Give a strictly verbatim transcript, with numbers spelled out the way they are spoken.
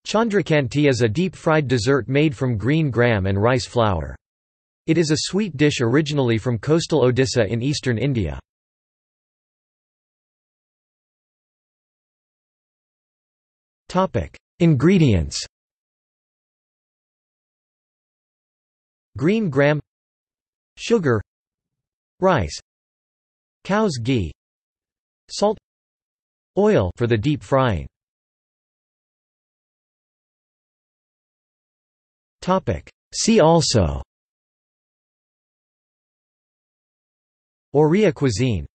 Chandrakanti is a deep-fried dessert made from green gram and rice flour. It is a sweet dish originally from coastal Odisha in eastern India. Ingredients: green gram, sugar, rice, cow's ghee, salt, oil for the deep frying. See also: Oriya cuisine.